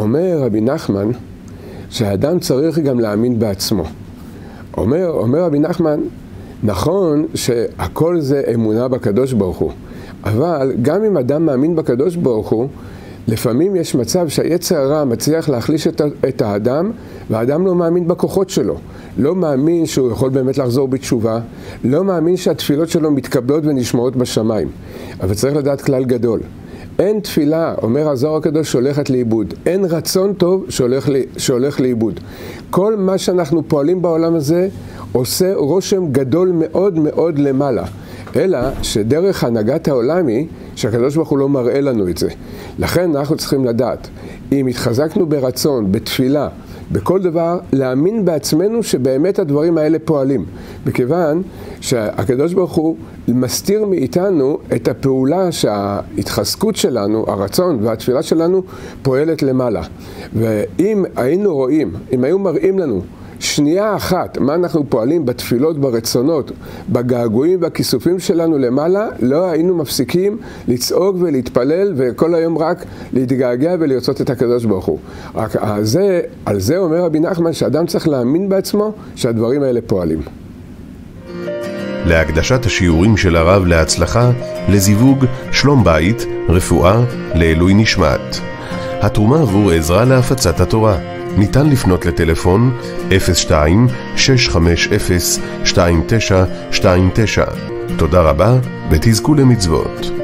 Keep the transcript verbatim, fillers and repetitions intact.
אומר רבי נחמן שהאדם צריך גם להאמין בעצמו. אומר, אומר רבי נחמן, נכון שהכל זה אמונה בקדוש ברוך הוא, אבל גם אם אדם מאמין בקדוש ברוך הוא, לפעמים יש מצב שהיצר הרע מצליח להחליש את, את האדם, והאדם לא מאמין בכוחות שלו. לא מאמין שהוא יכול באמת לחזור בתשובה, לא מאמין שהתפילות שלו מתקבלות ונשמעות בשמיים. אבל צריך לדעת כלל גדול. אין תפילה, אומר הזוהר הקדוש, שהולכת לאיבוד. אין רצון טוב שהולך, שהולך לאיבוד. כל מה שאנחנו פועלים בעולם הזה עושה רושם גדול מאוד מאוד למעלה. אלא שדרך הנהגת העולם היא שהקדוש ברוך הוא לא מראה לנו את זה. לכן אנחנו צריכים לדעת, אם התחזקנו ברצון, בתפילה, בכל דבר, להאמין בעצמנו שבאמת הדברים האלה פועלים. מכיוון שהקדוש ברוך הוא מסתיר מאיתנו את הפעולה שההתחזקות שלנו, הרצון והתפילה שלנו פועלת למעלה. ואם היינו רואים, אם היו מראים לנו שנייה אחת מה אנחנו פועלים בתפילות, ברצונות, בגעגועים והכיסופים שלנו למעלה, לא היינו מפסיקים לצעוק ולהתפלל וכל היום רק להתגעגע ולרצות את הקדוש ברוך הוא. רק על זה, על זה אומר רבי נחמן שאדם צריך להאמין בעצמו שהדברים האלה פועלים. להקדשת השיעורים של הרב להצלחה, לזיווג, שלום בית, רפואה, לעילוי נשמת. התרומה עבור עזרה להפצת התורה. ניתן לפנות לטלפון אפס שתיים שש חמש אפס שתיים תשע שתיים תשע. תודה רבה ותזכו למצוות.